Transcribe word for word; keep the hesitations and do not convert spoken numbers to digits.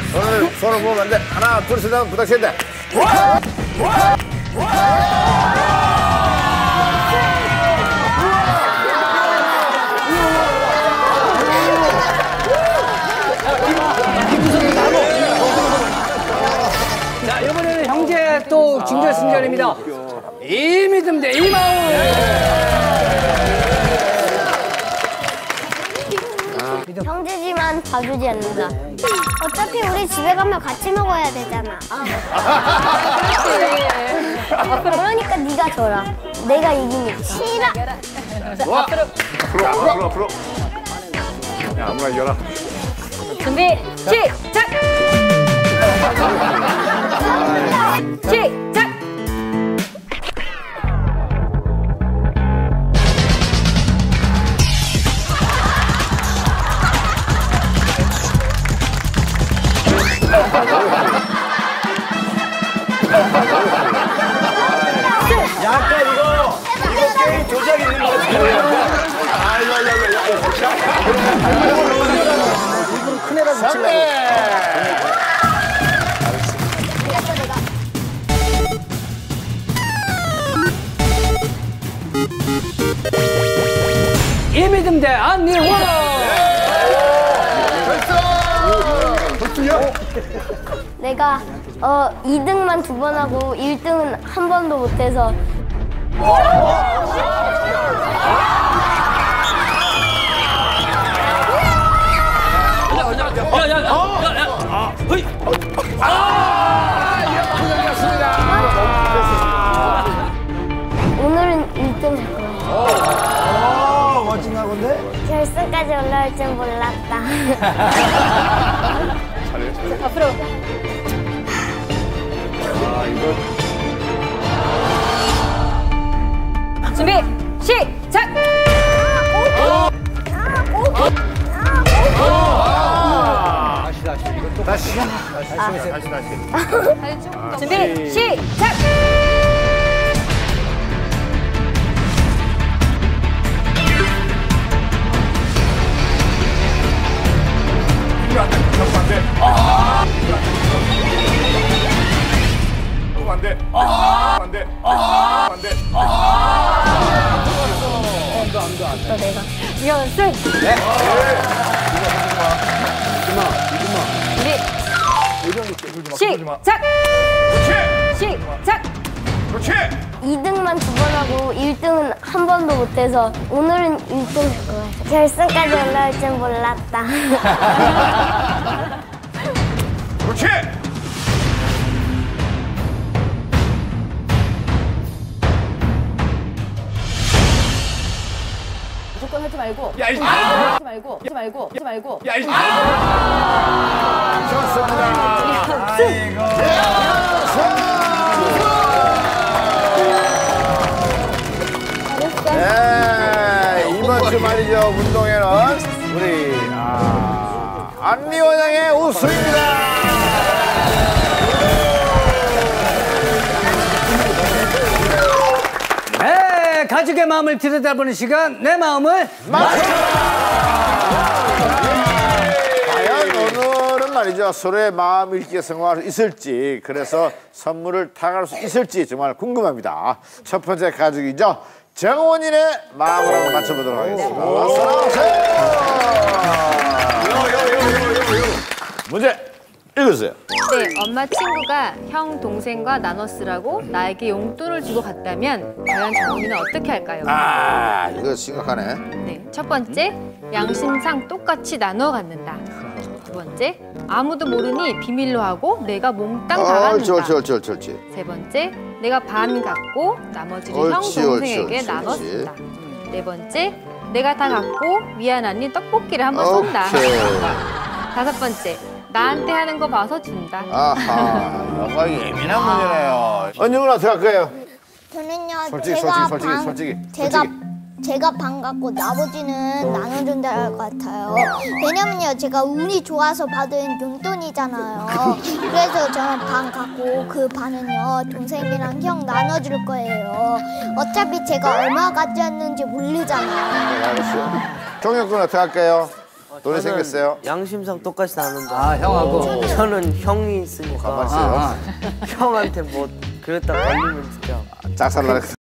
손을, 손을 보면 안 돼. 하나, 둘, 셋 하면 부닥쳐야 돼. 자, 이번에는 형제 또 중결승전입니다. 이 믿음 대 이 마음. 형제지만 봐주지 않는다. 어차피 우리 집에 가면 같이 먹어야 되잖아. 그러니까 네가 져라. 내가 이기니까. 싫어. 좋아. 앞으로, 앞으로, 앞으로. 야, 아무나 이겨라. 준비, 시작! 시작! 약간 이거, 이거 게임 조작이 있는 거 같아요. 아이고, 아이고, 아이고. 일부러 큰 애가 붙이려고. 이 믿음 대 안니원. 내가 어 이 등만 두 번 하고 일 등은 한 번도 못해서. 야야야야야. 허이. 아! 오늘은 일 등 할 거야. 오, 멋진 가건데? 결승까지 올라올 줄 몰랐다. 잘해, 잘해. 앞으로. 아, 이거. 준비, 시작! 다시, 다시. 이것도 다시. 다시, 다시, 다시, 다시. 준비, 시작! 이거 안 돼. 이거 안 돼. 아! 이거 안 돼. 아! 안 돼. 아! 안 돼. 아! 안 돼, 안 돼, 안 돼. 또 내가. 연승! 네. 준비, 시작! 시작! 그렇지. 이 등만 두 번 하고 일 등은 한 번도 못해서 오늘은 일 등 할 거야. 결승까지 올라올 줄 몰랐다. 그렇지. 무조건 하지 말고. 야, 이 하지 말고. 하지 말고. 하지 말고. 야, 이 좋습니다. 아이고. 네, 이번 주 말이죠. 운동회는 우리 아, 안리원 양의 우승입니다. 네, 가족의 마음을 들여다보는 시간, 내 마음을 맞춰라. 과연 오늘은 말이죠. 서로의 마음 읽기에 성공할 수 있을지, 그래서 선물을 타갈 수 있을지 정말 궁금합니다. 첫 번째 가족이죠. 정원인의 마음을 한번 맞춰보도록 하겠습니다. 어서 나오세요. 문제 읽으세요. 네, 엄마 친구가 형, 동생과 나눠 쓰라고 나에게 용돈을 주고 갔다면 과연 정훈이는 어떻게 할까요? 아, 이거 심각하네. 네, 첫 번째, 양심상 똑같이 나눠 갖는다. 두 번째, 아무도 모르니 비밀로 하고 내가 몽땅 다 어, 갖는다. 옳지, 옳지, 옳지, 옳지. 세 번째, 내가 반 갖고 나머지를 옳지, 형, 동생에게 옳지, 옳지, 나눠 옳지. 쓴다. 네 번째, 내가 다 갖고 미안하니 떡볶이를 한번 쏜다. 오케이. 다섯 번째, 나한테 하는 거 봐서 준다. 아하, 이거 예민한 문제네요. 언니는 어떻게 할 거예요? 저는요, 솔직히, 제가 솔직히, 반, 솔직히, 제가 솔직히. 제가 반 갖고 나머지는 나눠준다 할 것 같아요. 왜냐면요, 제가 운이 좋아서 받은 용돈이잖아요. 그래서 저는 반 갖고 그 반은요, 동생이랑 형 나눠줄 거예요. 어차피 제가 얼마 가져왔는지 모르잖아요. 네, 알겠어요. 종혁 군 어떻게 할까요? 돈이 생겼어요? 양심상 똑같이 나눈다. 아, 형하고. 저는 형이 있으니까 가만 있어요. 아, 아. 형한테 뭐 그랬다 걸리면 진짜. 짝살나.